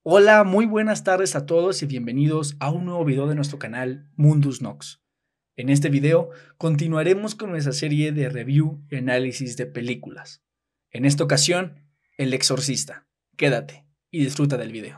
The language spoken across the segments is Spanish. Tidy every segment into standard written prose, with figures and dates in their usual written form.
Hola, muy buenas tardes a todos y bienvenidos a un nuevo video de nuestro canal Mundus Nox. En este video continuaremos con nuestra serie de review y análisis de películas. En esta ocasión, El Exorcista. Quédate y disfruta del video.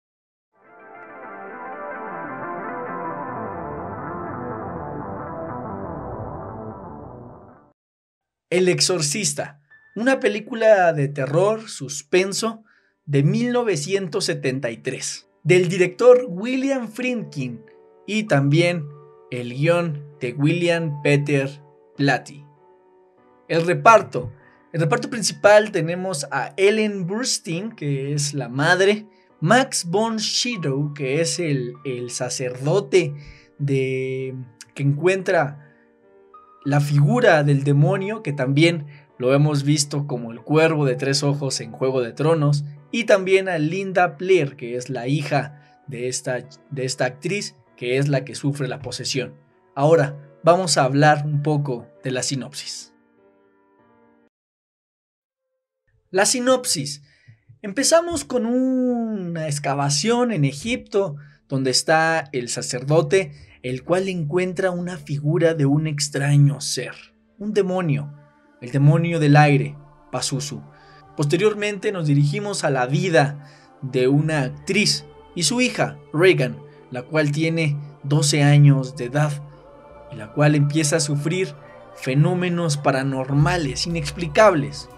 El Exorcista, una película de terror, suspenso, de 1973, del director William Friedkin y también el guión de William Peter Blatty. El reparto principal tenemos a Ellen Burstyn, que es la madre, Max von Sydow, que es el sacerdote que encuentra la figura del demonio, que también lo hemos visto como el cuervo de tres ojos en Juego de Tronos, y también a Linda Blair, que es la hija de esta actriz, que es la que sufre la posesión. Ahora vamos a hablar un poco de la sinopsis. La sinopsis. Empezamos con una excavación en Egipto, donde está el sacerdote, el cual encuentra una figura de un extraño ser, un demonio, el demonio del aire, Pazuzu. Posteriormente nos dirigimos a la vida de una actriz y su hija, Regan, la cual tiene 12 años de edad y la cual empieza a sufrir fenómenos paranormales inexplicables.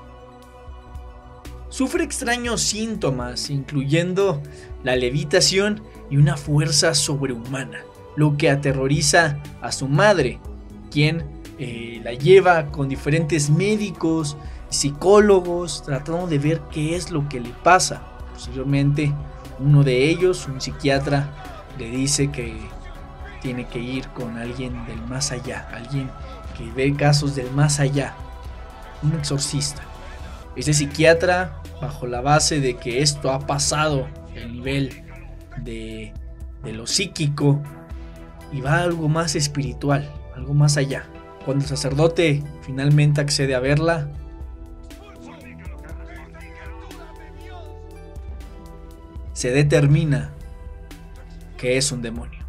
Sufre extraños síntomas, incluyendo la levitación y una fuerza sobrehumana, lo que aterroriza a su madre, quien la lleva con diferentes médicos, psicólogos, tratando de ver qué es lo que le pasa. Posteriormente, uno de ellos, un psiquiatra, le dice que tiene que ir con alguien del más allá, alguien que ve casos del más allá, un exorcista. Este psiquiatra, bajo la base de que esto ha pasado el nivel de lo psíquico, y va a algo más espiritual, algo más allá. Cuando el sacerdote finalmente accede a verla, se determina que es un demonio.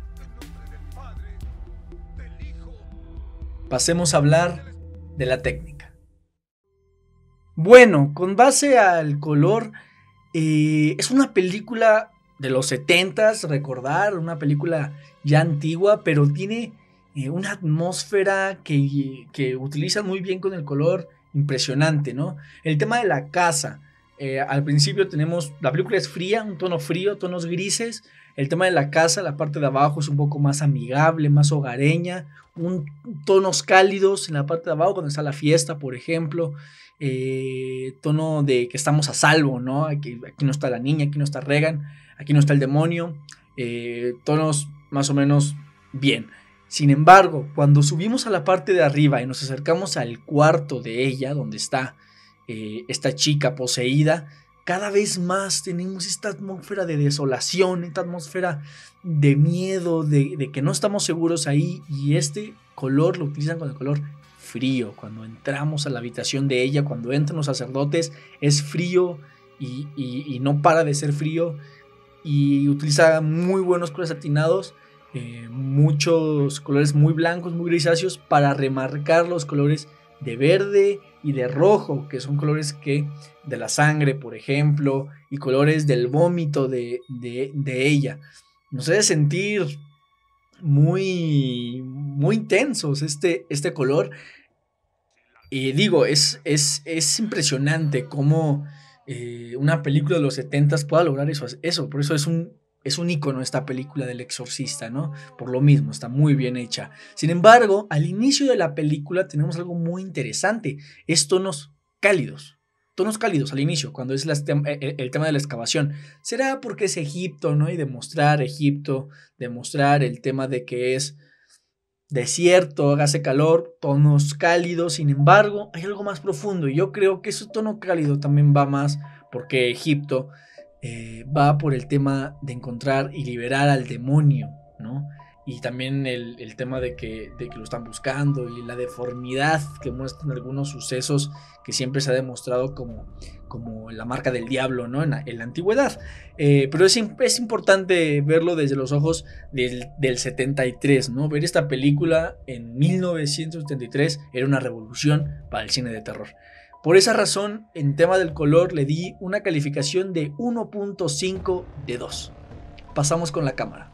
Pasemos a hablar de la técnica. Bueno, con base al color, es una película de los 70s, recordar, una película ya antigua, pero tiene una atmósfera que utilizan muy bien con el color, impresionante, ¿no? El tema de la casa. Al principio tenemos, la película es fría, un tono frío, tonos grises. El tema de la casa, la parte de abajo es un poco más amigable, más hogareña, tonos cálidos en la parte de abajo cuando está la fiesta, por ejemplo. Tono de que estamos a salvo, ¿no? Aquí no está la niña, aquí no está Regan, aquí no está el demonio. Tonos más o menos bien. Sin embargo, cuando subimos a la parte de arriba y nos acercamos al cuarto de ella, donde está esta chica poseída, cada vez más tenemos esta atmósfera de desolación, esta atmósfera de miedo, de que no estamos seguros ahí, y este color lo utilizan con el color frío. Cuando entramos a la habitación de ella, cuando entran los sacerdotes, es frío y no para de ser frío, y utiliza muy buenos colores satinados, muchos colores muy blancos, muy grisáceos, para remarcar los colores de verde y de rojo, que son colores de la sangre, por ejemplo, y colores del vómito de ella. Nos hace sentir muy, muy intensos este color. Y digo, es impresionante cómo una película de los 70s pueda lograr eso. Por eso es un ícono esta película del Exorcista, ¿no? Por lo mismo, está muy bien hecha. Sin embargo, al inicio de la película tenemos algo muy interesante. Es tonos cálidos al inicio, cuando es el tema de la excavación. Será porque es Egipto, ¿no? Y demostrar Egipto, demostrar el tema de que es desierto, hace calor, tonos cálidos. Sin embargo, hay algo más profundo, y yo creo que ese tono cálido también va más porque Egipto va por el tema de encontrar y liberar al demonio, ¿no? Y también el tema de que lo están buscando, y la deformidad que muestran algunos sucesos que siempre se ha demostrado como como la marca del diablo, ¿no? En la antigüedad. Pero es importante verlo desde los ojos del 73, ¿no? Ver esta película en 1973 era una revolución para el cine de terror. Por esa razón, en tema del color le di una calificación de 1.5 de 2. Pasamos con la cámara.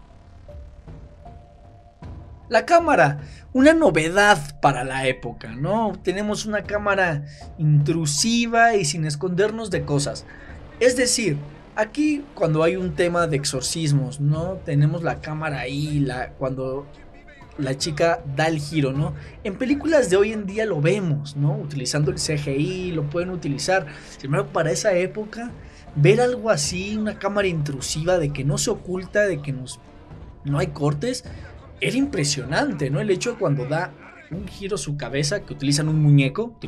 La cámara, una novedad para la época, ¿no? Tenemos una cámara intrusiva y sin escondernos de cosas. Es decir, aquí cuando hay un tema de exorcismos, ¿no? Tenemos la cámara ahí, cuando la chica da el giro, ¿no? En películas de hoy en día lo vemos, ¿no? Utilizando el CGI, lo pueden utilizar. Sin embargo, para esa época, ver algo así, una cámara intrusiva de que no se oculta, de que no hay cortes, era impresionante, ¿no? El hecho de cuando da un giro su cabeza, que utilizan un muñeco,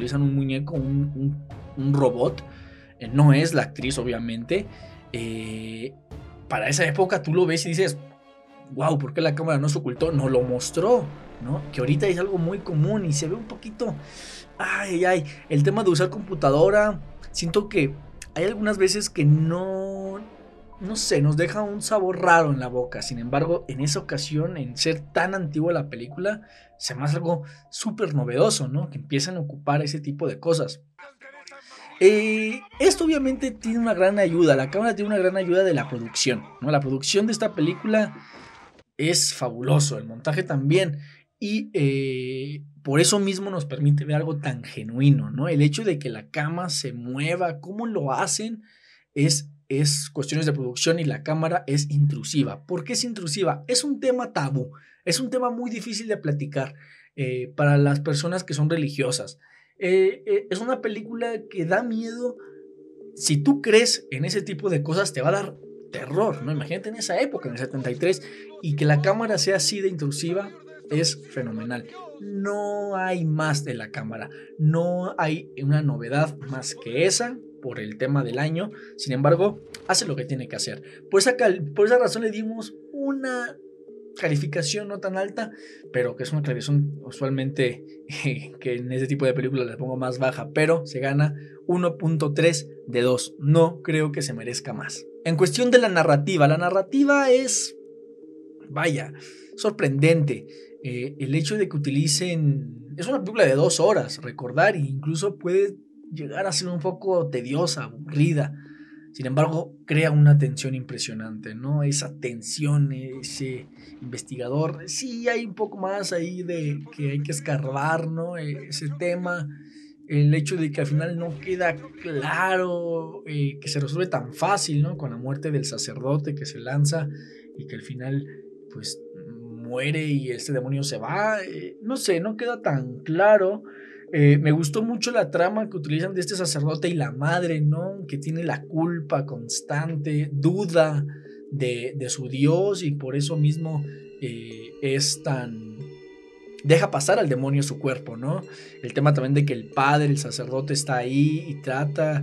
un robot, no es la actriz obviamente, para esa época tú lo ves y dices, wow, ¿por qué la cámara no se ocultó? No lo mostró, ¿no? Que ahorita es algo muy común y se ve un poquito, el tema de usar computadora, siento que hay algunas veces que no sé, nos deja un sabor raro en la boca. Sin embargo, en esa ocasión, en ser tan antigua la película, se me hace algo súper novedoso, ¿no? Que empiezan a ocupar ese tipo de cosas. Esto obviamente tiene una gran ayuda. La cámara tiene una gran ayuda de la producción, ¿no? La producción de esta película es fabuloso, el montaje también. Y por eso mismo nos permite ver algo tan genuino, ¿no? El hecho de que la cámara se mueva, cómo lo hacen, es cuestiones de producción y la cámara es intrusiva. ¿Por qué es intrusiva? Es un tema tabú, es un tema muy difícil de platicar para las personas que son religiosas. Es una película que da miedo. Si tú crees en ese tipo de cosas te va a dar terror, ¿no? Imagínate en esa época, en el 73, y que la cámara sea así de intrusiva es fenomenal. No hay más de la cámara, no hay una novedad más que esa por el tema del año. Sin embargo, hace lo que tiene que hacer. Por esa razón le dimos una calificación no tan alta, pero que es una calificación usualmente que en este tipo de películas les pongo más baja, pero se gana 1.3 de 2. No creo que se merezca más. En cuestión de la narrativa es, vaya, sorprendente. El hecho de que utilicen, es una película de 2 horas, recordar, e incluso puede llegar a ser un poco tediosa, aburrida. Sin embargo, crea una tensión impresionante, ¿no? Esa tensión, ese investigador. Sí, hay un poco más ahí de que hay que escarbar, ¿no? Ese tema. El hecho de que al final no queda claro que se resuelve tan fácil, ¿no? Con la muerte del sacerdote que se lanza y que al final, pues, muere y este demonio se va. No sé, no queda tan claro. Me gustó mucho la trama que utilizan de este sacerdote y la madre, ¿no? Que tiene la culpa constante, duda de su Dios y por eso mismo es tan... deja pasar al demonio su cuerpo, ¿no? El tema también de que el padre, el sacerdote está ahí y trata...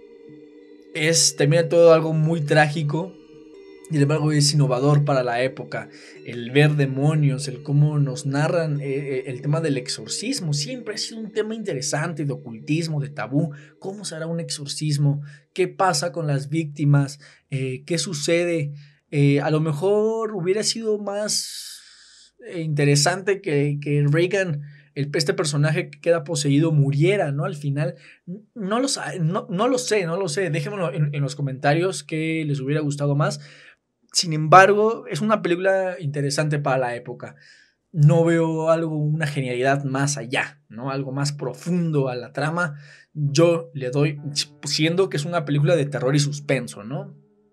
termina todo algo muy trágico. Y sin embargo es innovador para la época. El ver demonios, el cómo nos narran el tema del exorcismo. Siempre ha sido un tema interesante de ocultismo, de tabú. ¿Cómo se hará un exorcismo? ¿Qué pasa con las víctimas? ¿Qué sucede? A lo mejor hubiera sido más interesante que Reagan, este personaje que queda poseído, muriera, ¿no? Al final, no lo sé. Déjenmelo en los comentarios qué les hubiera gustado más. Sin embargo, es una película interesante para la época. No veo una genialidad más allá, ¿no? Algo más profundo a la trama. Yo le doy, siendo que es una película de terror y suspenso, ¿no?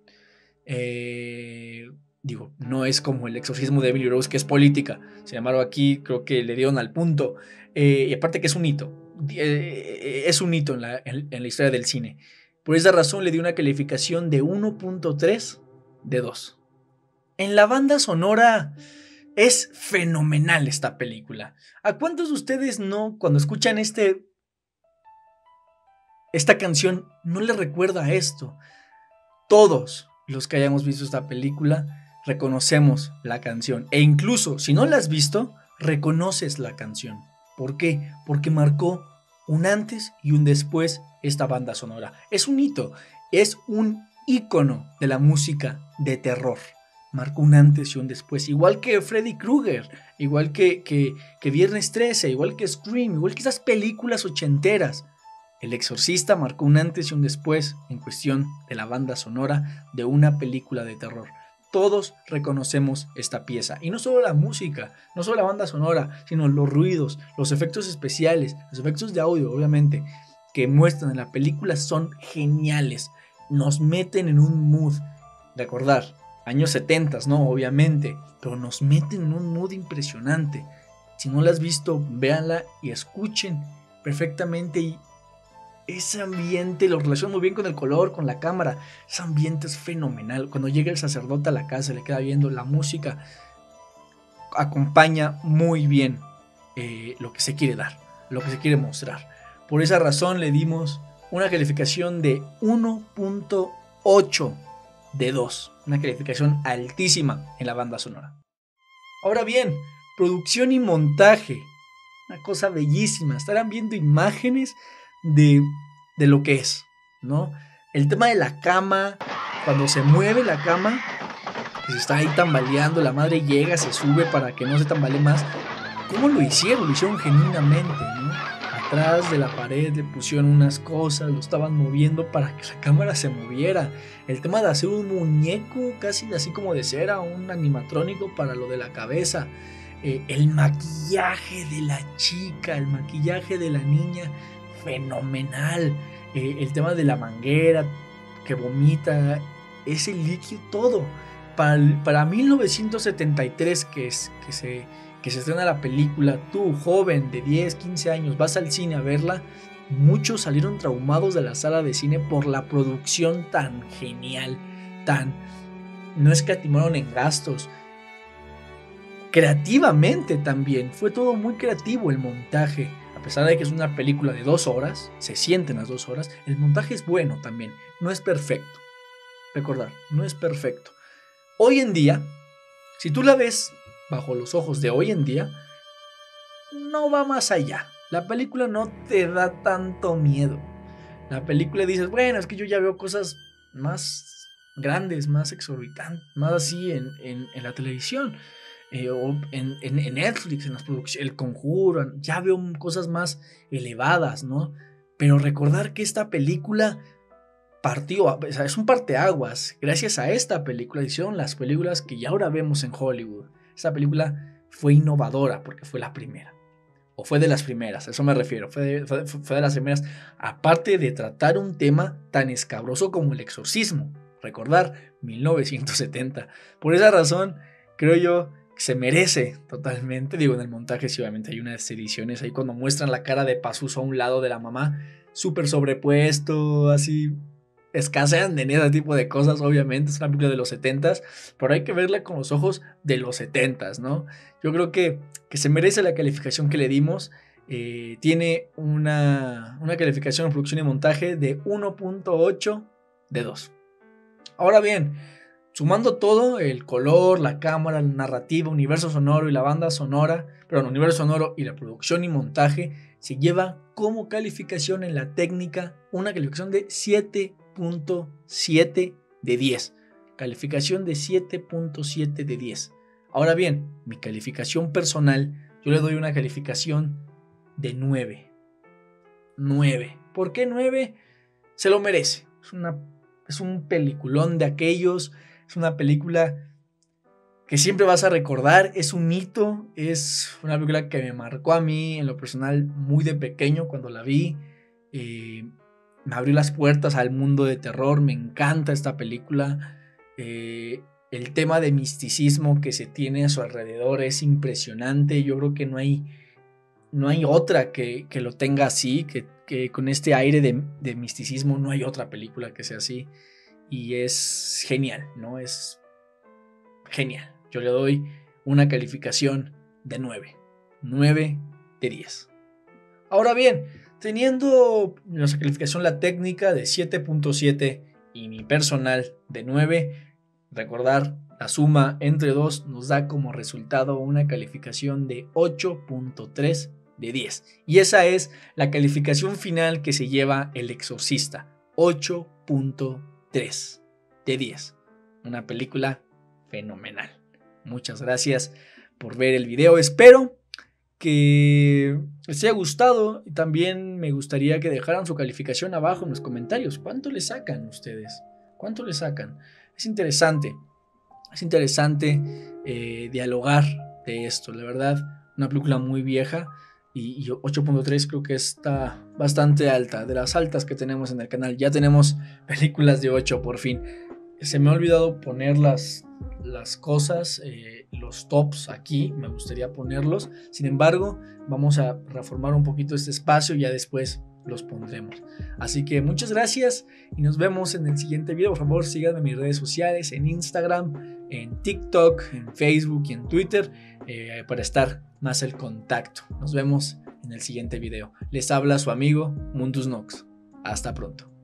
No es como El exorcismo de Emily Rose, que es política. Sin embargo, aquí creo que le dieron al punto. Y aparte que es un hito. Es un hito en la historia del cine. Por esa razón le di una calificación de 1.3 de 2. En la banda sonora es fenomenal esta película. ¿A cuántos de ustedes no, cuando escuchan esta canción, no les recuerda esto? Todos los que hayamos visto esta película reconocemos la canción. E incluso si no la has visto, reconoces la canción. ¿Por qué? Porque marcó un antes y un después esta banda sonora. Es un hito, es un ícono de la música de terror. Marcó un antes y un después, igual que Freddy Krueger, igual que Viernes 13, igual que Scream, igual que esas películas ochenteras. El Exorcista marcó un antes y un después en cuestión de la banda sonora de una película de terror. Todos reconocemos esta pieza, y no solo la música, no solo la banda sonora, sino los ruidos, los efectos especiales, los efectos de audio, obviamente, que muestran en la película son geniales, nos meten en un mood. Recordar, años 70, ¿no? Obviamente, pero nos meten en un mood impresionante. Si no la has visto, véanla y escuchen perfectamente, y ese ambiente lo relaciona muy bien con el color, con la cámara. Ese ambiente es fenomenal. Cuando llega el sacerdote a la casa, le queda viendo la música, acompaña muy bien lo que se quiere dar, lo que se quiere mostrar. Por esa razón le dimos una calificación de 1.8 de 2, una calificación altísima en la banda sonora. Ahora bien, producción y montaje, una cosa bellísima. Estarán viendo imágenes de lo que es, ¿no? El tema de la cama, cuando se mueve la cama, que se está ahí tambaleando, la madre llega, se sube para que no se tambalee más. ¿Cómo lo hicieron? Lo hicieron genuinamente, ¿no? Atrás de la pared le pusieron unas cosas, lo estaban moviendo para que la cámara se moviera. El tema de hacer un muñeco casi así como de cera, un animatrónico para lo de la cabeza. El maquillaje de la chica, el maquillaje de la niña, fenomenal. El tema de la manguera que vomita, ese líquido, todo. Para 1973 que se estrena la película, tú, joven de 10, 15 años, vas al cine a verla, muchos salieron traumados de la sala de cine por la producción tan genial, no escatimaron en gastos. Creativamente también, fue todo muy creativo el montaje. A pesar de que es una película de 2 horas, se sienten las 2 horas, el montaje es bueno también, no es perfecto. Recordar, no es perfecto. Hoy en día, si tú la ves bajo los ojos de hoy en día, no va más allá. La película no te da tanto miedo. La película dices, bueno, es que yo ya veo cosas más grandes, más exorbitantes, más así en la televisión. O en Netflix, en las producciones, El Conjuro, ya veo cosas más elevadas, ¿no? Pero recordar que esta película partió, o sea, es un parteaguas. Gracias a esta película hicieron las películas que ya ahora vemos en Hollywood. Esta película fue innovadora porque fue la primera. O fue de las primeras, a eso me refiero. Fue de las primeras. Aparte de tratar un tema tan escabroso como el exorcismo. Recordar, 1970. Por esa razón, creo yo, se merece totalmente. Digo, en el montaje sí, obviamente hay unas ediciones ahí cuando muestran la cara de Pazuzu a un lado de la mamá, súper sobrepuesto, así. Escasean en ese tipo de cosas, obviamente. Es una película de los 70s, pero hay que verla con los ojos de los 70s, ¿no? Yo creo que se merece la calificación que le dimos. Tiene una calificación en producción y montaje de 1.8 de 2. Ahora bien, sumando todo, el color, la cámara, la narrativa, universo sonoro y la banda sonora, perdón, universo sonoro y la producción y montaje, se lleva como calificación en la técnica una calificación de 7.7 de 10. Calificación de 7.7 de 10. Ahora bien, mi calificación personal, yo le doy una calificación de 9. 9. ¿Por qué 9? Se lo merece. Es un peliculón de aquellos. Es una película que siempre vas a recordar. Es un hito. Es una película que me marcó a mí en lo personal muy de pequeño cuando la vi. Me abrió las puertas al mundo de terror. Me encanta esta película. El tema de misticismo que se tiene a su alrededor es impresionante. Yo creo que no hay otra que lo tenga así, que con este aire de misticismo. No hay otra película que sea así. Y es genial, ¿no? Es genial. Yo le doy una calificación de 9. 9 de 10. Ahora bien, teniendo nuestra calificación la técnica de 7.7 y mi personal de 9, recordar, la suma entre 2 nos da como resultado una calificación de 8.3 de 10. Y esa es la calificación final que se lleva El Exorcista, 8.3 de 10. Una película fenomenal. Muchas gracias por ver el video. Espero que les haya gustado y también me gustaría que dejaran su calificación abajo en los comentarios. ¿Cuánto le sacan ustedes? ¿Cuánto le sacan? Es interesante dialogar de esto. La verdad, una película muy vieja y 8.3 creo que está bastante alta, de las altas que tenemos en el canal. Ya tenemos películas de 8 por fin. Se me ha olvidado poner las cosas, los tops aquí, me gustaría ponerlos. Sin embargo, vamos a reformar un poquito este espacio y ya después los pondremos. Así que muchas gracias y nos vemos en el siguiente video. Por favor, síganme en mis redes sociales, en Instagram, en TikTok, en Facebook y en Twitter, para estar más en contacto. Nos vemos en el siguiente video. Les habla su amigo Mundus Nox. Hasta pronto.